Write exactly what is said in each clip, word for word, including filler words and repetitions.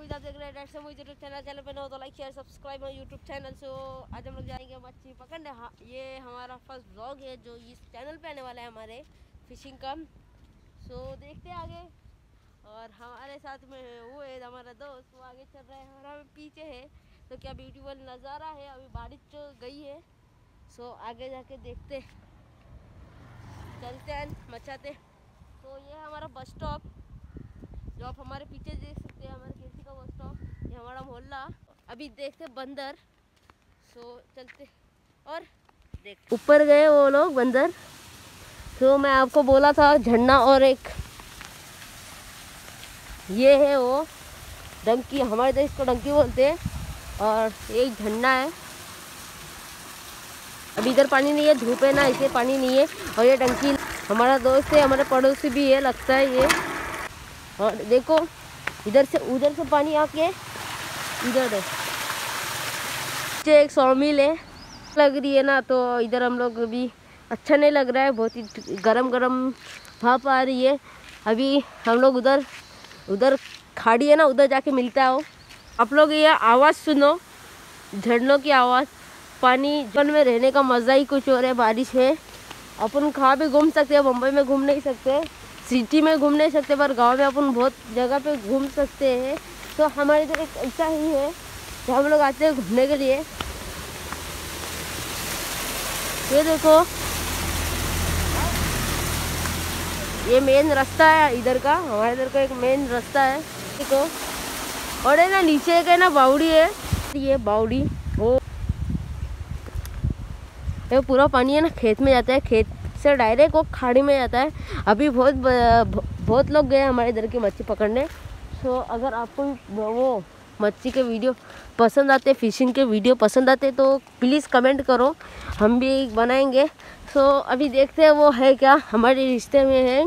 Movies आप देख रहे हैं डेट से मूवीज यूट्यूब चैनल चैनल पे नो तो like share subscribe my YouTube channel. So आज हम लोग जाएंगे मच्छी पकड़ने। हाँ, ये हमारा फर्स्ट व्लॉग है जो इस चैनल पे आने वाला है हमारे फिशिंग का। सो देखते हैं आगे। और हमारे साथ में वो है हमारा दोस्त, वो आगे चल रहा है और हम पीछे है। तो क्या ब्यूटीफुल नज़ारा है। अभी बारिश तो गई है। सो आगे जाके देखते चलते हैं मचाते। तो ये है हमारा बस स्टॉप जो आप हमारे पीछे देख सकते हैं, हमारे केसी का बस स्टॉप। ये हमारा मोहल्ला। अभी देखते बंदर। सो चलते और देख ऊपर गए वो लोग बंदर। तो मैं आपको बोला था झरना और एक ये है वो डंकी, हमारे देश को डंकी बोलते हैं। और एक झरना है। अभी इधर पानी नहीं है, धूप है ना, इसे पानी नहीं है। और ये डंकी हमारा दोस्त है, हमारे पड़ोसी भी है लगता है ये। और देखो इधर से उधर से पानी आके इधर है। एक सौमिल है लग रही है ना, तो इधर हम लोग अभी अच्छा नहीं लग रहा है, बहुत ही गरम गरम भाप आ रही है। अभी हम लोग उधर उधर खाड़ी है ना, उधर जाके मिलता है वो। आप लोग ये आवाज़ सुनो, झरनों की आवाज़। पानी जन में रहने का मज़ा ही कुछ और है। बारिश है, अपन कहाँ भी घूम सकते हैं। मुंबई में घूम नहीं सकते, सिटी में घूम नहीं सकते, पर गांव में अपन बहुत जगह पे घूम सकते हैं। तो हमारे इधर एक ऐसा ही है जहाँ हम लोग आते हैं घूमने के लिए। ये देखो ये मेन रास्ता है इधर का, हमारे इधर का एक मेन रास्ता है देखो। और है ना नीचे एक है ना बावड़ी है, ये बावड़ी वो ये पूरा पानी है ना खेत में जाता है, खेत से डायरेक्ट वो खाड़ी में जाता है। अभी बहुत बहुत लोग गए हमारे इधर की मच्छी पकड़ने। सो अगर आपको वो मच्छी के वीडियो पसंद आते, फिशिंग के वीडियो पसंद आते तो प्लीज़ कमेंट करो, हम भी बनाएंगे। सो अभी देखते हैं वो है क्या, हमारे रिश्ते में है।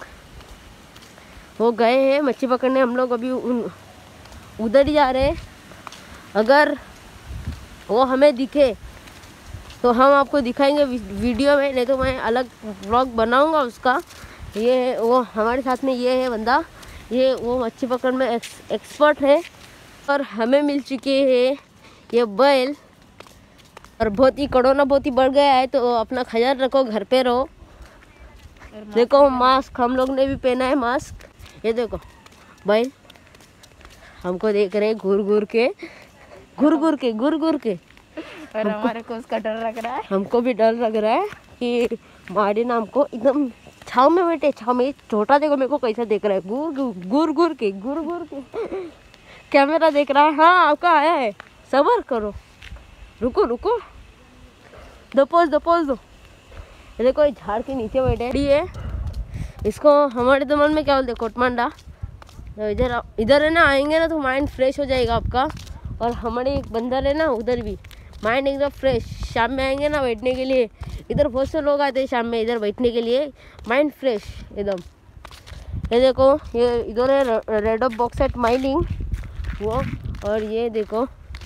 वो गए हैं मच्छी पकड़ने, हम लोग अभी उन उधर ही जा रहे हैं। अगर वो हमें दिखे तो हम आपको दिखाएंगे वीडियो में, नहीं तो मैं अलग व्लॉग बनाऊंगा उसका। ये वो हमारे साथ में ये है बंदा, ये वो मच्छी पकड़ में एक्स, एक्सपर्ट है। और हमें मिल चुके हैं ये बैल। और बहुत ही कोरोना बहुत ही बढ़ गया है, तो अपना ख्याल रखो, घर पे रहो। देखो मास्क हम लोग ने भी पहना है मास्क। ये देखो बैल हमको देख रहे हैं घूर घूर के घूर घूर के घूर घूर के और हमारे को उसका डर लग रहा है। हमको भी डर लग रहा है कि मारे ना हमको। एकदम छाव में बैठे, छाव में छोटा देखो मेरे को कैसा देख रहा है, गुर गुर गुर के गुर गुर के कैमरा देख रहा है। हाँ आपका आया है, सबर करो, रुको रुको, दो पोज दो पोज दो। देखो झाड़ के नीचे बैठे है। इसको हमारे तो मन में क्या बोलते कोटमांडा। तो इधर इधर है ना आएंगे ना तो माइंड फ्रेश हो जाएगा आपका। और हमारे एक बंदर है ना उधर भी माइंड एकदम फ्रेश। शाम में आएंगे ना बैठने के लिए, इधर बहुत से लोग आते हैं शाम में इधर बैठने के लिए, माइंड फ्रेश एकदम। ये देखो ये इधर है रेड ऑफ बॉक्साइट माइनिंग वो। और ये देखो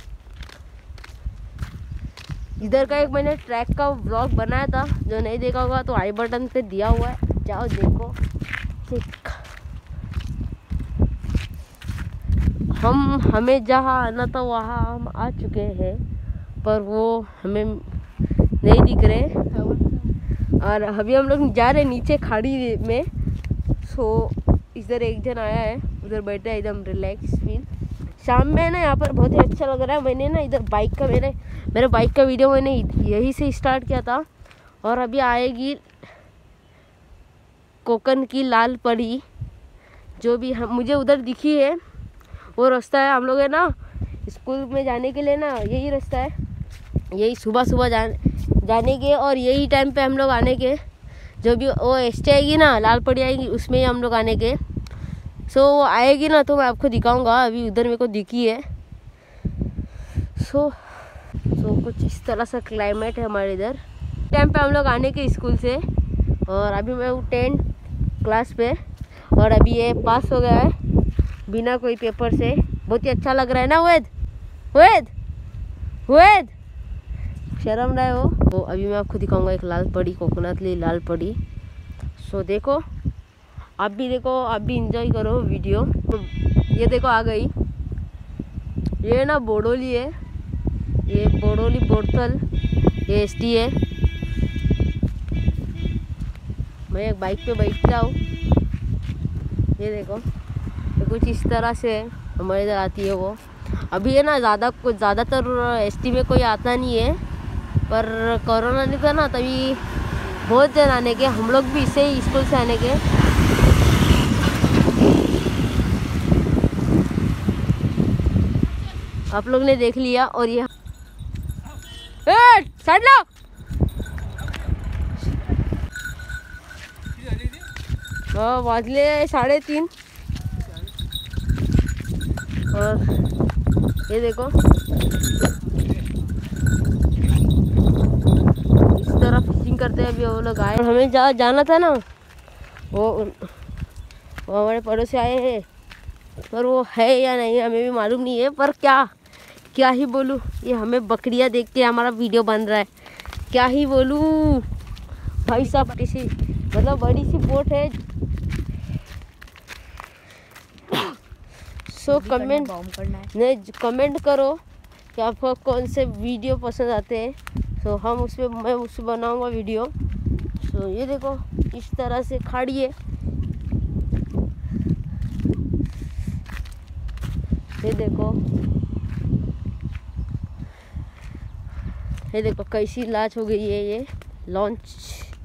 इधर का एक मैंने ट्रैक का व्लॉग बनाया था, जो नहीं देखा होगा तो आई बटन पे दिया हुआ है, जाओ देखो। ठीक हम हमें जहाँ आना था वहाँ हम आ चुके हैं, पर वो हमें नहीं दिख रहे। और अभी हम लोग जा रहे हैं नीचे खाड़ी में। सो इधर एक जन आया है, उधर बैठा है एकदम रिलैक्स फील। शाम में ना यहाँ पर बहुत ही अच्छा लग रहा है। मैंने ना इधर बाइक का मेरे मेरे बाइक का वीडियो मैंने यहीं से स्टार्ट किया था। और अभी आएगी कोकन की लाल परी, जो भी हम मुझे उधर दिखी है वो रास्ता है। हम लोग है ना स्कूल में जाने के लिए ना यही रास्ता है, यही सुबह सुबह जाने जाने के और यही टाइम पे हम लोग आने के। जो भी वो एस आएगी ना लाल पड़ी आएगी उसमें ही हम लोग आने के। सो वो आएगी ना तो मैं आपको दिखाऊंगा। अभी उधर मेरे को दिखी है। सो सो कुछ इस तरह से क्लाइमेट है हमारे इधर टाइम पे हम लोग आने के स्कूल से। और अभी मैं हूँ टेंथ क्लास पे और अभी ये पास हो गया है बिना कोई पेपर से। बहुत ही अच्छा लग रहा है ना वेद वेद वेद शर्म रहा है वो। तो अभी मैं आपको दिखाऊंगा एक लाल पड़ी, कोकोनट ली लाल पड़ी। सो देखो आप भी देखो, आप भी इंजॉय करो वीडियो। ये देखो आ गई ये ना बोडोली है, ये बोडोली बोरथल, ये एस टी है। मैं एक बाइक पे बैठता हूँ, ये देखो, ये कुछ इस तरह से हमारे इधर आती है वो। अभी है ना ज़्यादा कुछ ज़्यादातर एस टी में कोई आता नहीं है, पर कोरोना नहीं था ना तभी बहुत जन आने के, हम लोग भी इसे ही स्कूल से आने के। आप लोग ने देख लिया। और ये साइड लो, हाँ वाजले साढ़े तीन। और ये देखो इस तरह फिशिंग करते हैं। अभी वो लोग आए, हमें जा, जाना था ना, वो वो हमारे पड़ोसी आए हैं, पर वो है या नहीं हमें भी मालूम नहीं है। पर क्या क्या ही बोलूँ, ये हमें बकरियाँ देख के हमारा वीडियो बन रहा है, क्या ही बोलूँ भाई साहब। किसी मतलब बड़ी सी बोट है। सो कमेंट ने कमेंट करो कि आपको कौन से वीडियो पसंद आते हैं, सो हम उस पर मैं उस पर बनाऊँगा वीडियो। सो ये देखो इस तरह से खाड़ी है, ये देखो, ये देखो कैसी लाच हो गई है ये लॉन्च।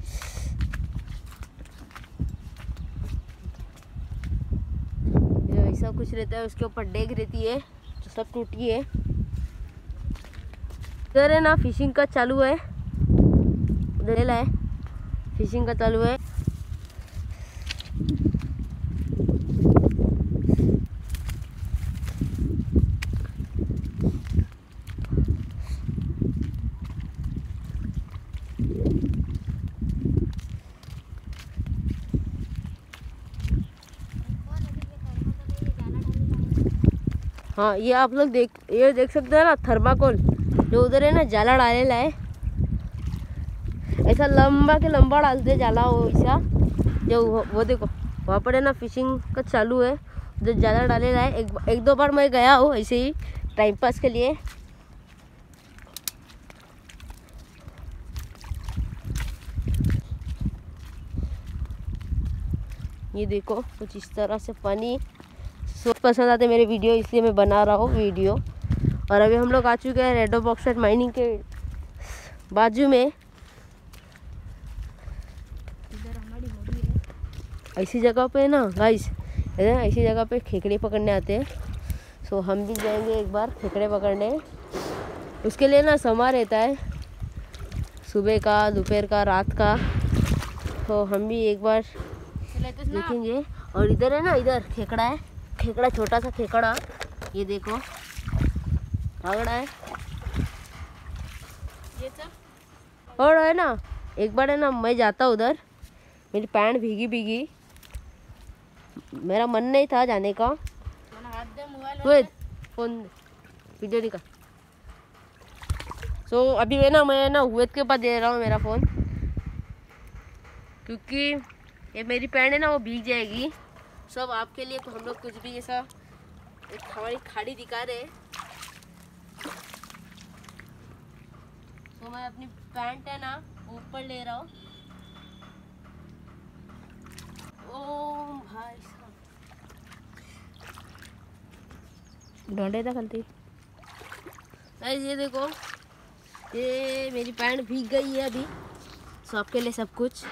ऐसा कुछ रहता है, उसके ऊपर डेग रहती है जो सब टूटी है। इधर है ना फिशिंग का चालू है, उधर है फिशिंग का चालू है। हाँ ये आप लोग देख ये देख सकते हैं ना, थर्माकोल जो उधर है ना जाला डालेला है, ऐसा लंबा के लंबा डालते जाला वो ऐसा जो वो, वो देखो वहाँ पर है ना फिशिंग का चालू है, जो जाला डालेला है। एक, एक दो बार मैं गया हूँ ऐसे ही टाइम पास के लिए। ये देखो कुछ इस तरह से पानी। सब पसंद आते मेरे वीडियो, इसलिए मैं बना रहा हूँ वीडियो। और अभी हम लोग आ चुके हैं रेड बॉक्साइट माइनिंग के बाजू में। इधर हमारी मोड़ी है। ऐसी जगह पे ना गाइस, ऐसी जगह पे खेकड़े पकड़ने आते हैं। सो हम भी जाएंगे एक बार खेकड़े पकड़ने। उसके लिए ना समय रहता है, सुबह का, दोपहर का, रात का। तो हम भी एक बार देखेंगे। और इधर है ना, इधर खेकड़ा है, खेकड़ा छोटा सा खेकड़ा, ये देखो पकड़ा है ये सब। और है ना एक बार है ना मैं जाता उधर, मेरी पैंट भीगी भीगी, मेरा मन नहीं था जाने का। मोबाइल फोन वीडियो निकाल। सो so, अभी है ना मैं ना हुएत के पास दे रहा हूँ मेरा फ़ोन, क्योंकि ये मेरी पैंट है ना वो भीग जाएगी। सब आपके लिए हम लोग कुछ भी ऐसा एक हमारी खाड़ी दिखा रहे हैं। तो मैं अपनी पैंट है ना ऊपर ले रहा हूँ। ओ भाई साहब, ढूंढे था गलती। ये देखो ये मेरी पैंट भीग गई है अभी। सो आपके लिए सब कुछ।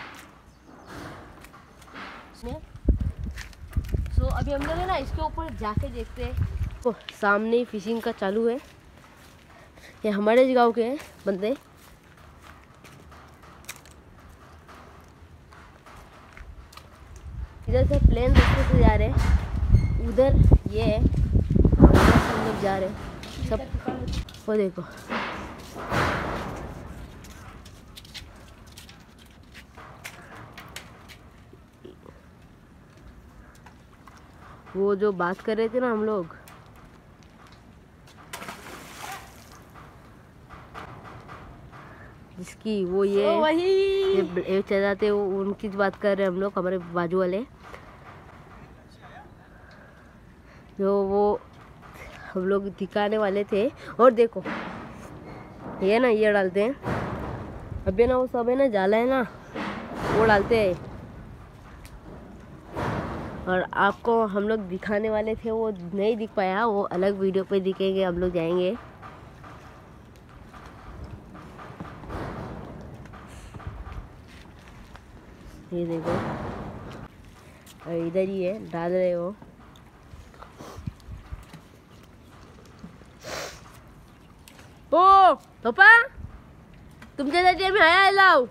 सो so, अभी हम लोग है ना इसके ऊपर जाके देखते हैं। तो सामने ही फिशिंग का चालू है, ये हमारे गांव के बंदे। इधर से प्लेन रास्ते से जा रहे हैं, उधर ये है, हम लोग जा रहे हैं सब। वो देखो वो जो बात कर रहे थे ना हम लोग, जिसकी वो ये वही ये चलाते वो उनकी बात कर रहे हैं हम लोग, हमारे बाजू वाले। जो वो हम लोग दिखाने वाले थे। और देखो ये ना ये डालते हैं, अभी ना वो सब है ना जाला है ना वो डालते हैं। और आपको हम लोग दिखाने वाले थे, वो नहीं दिख पाया, वो अलग वीडियो पे दिखेंगे, हम लोग जाएंगे। ये देखो इधर ही है, डाल रहे हो। ओ पप्पा तुमच्या साठी आम्ही हाय लाव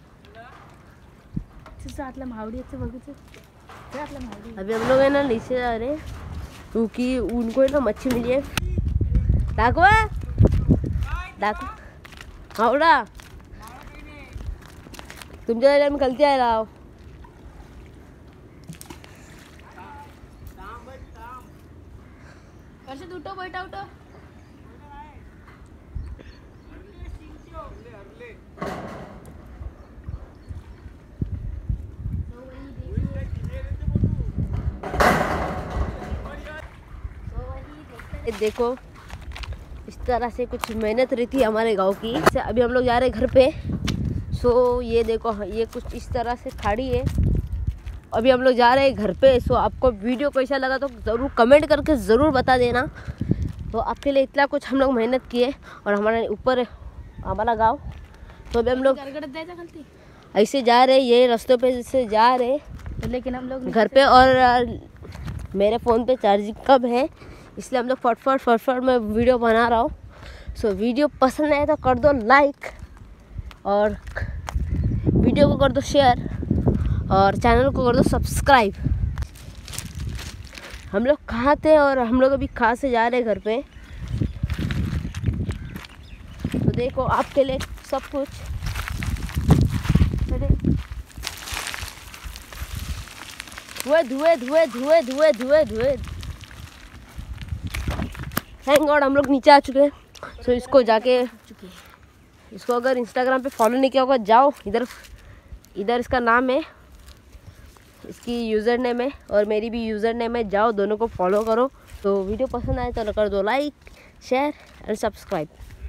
आतला मावडीचं बघितलं ते आतला मावडी। अभी हम लोग है ना नीचे जा रहे हैं क्योंकि उनको है ना मच्छी मिली है। दाखवा दाखव हावडा तुमच्यासाठी आम्ही कलती आहे लाव। वर्षात उठो बैठा उठो। देखो इस तरह से कुछ मेहनत रहती है हमारे गांव की। से अभी हम लोग जा रहे हैं घर पे। सो ये देखो ये कुछ इस तरह से खाड़ी है। अभी हम लोग जा रहे हैं घर पे। सो आपको वीडियो कैसा लगा तो ज़रूर कमेंट करके ज़रूर बता देना। तो आपके लिए इतना कुछ हम लोग मेहनत किए और हमारे ऊपर हमारा गांव। तो अभी हम लोग ऐसे जा रहे, ये रास्तों पे से जा रहे, लेकिन हम लोग घर पे। और मेरे फ़ोन पे चार्जिंग कम है इसलिए हम लोग फटफट फटफट में वीडियो बना रहा हूँ। सो वीडियो पसंद आए तो कर दो लाइक और वीडियो को कर दो शेयर और चैनल को कर दो सब्सक्राइब। हम लोग कहाँ थे और हम लोग अभी कहाँ से जा रहे हैं घर पे। तो देखो आपके लिए सब कुछ धुए धुए धुए धुए धुए धुए धुए थैंक गॉड हम लोग नीचे आ चुके हैं। सो इसको जाके इसको अगर इंस्टाग्राम पे फॉलो नहीं किया होगा जाओ, इधर इधर इसका नाम है, इसकी यूज़र नेम है और मेरी भी यूज़र नेम है, जाओ दोनों को फॉलो करो। तो वीडियो पसंद आए तो कर दो लाइक शेयर एंड सब्सक्राइब।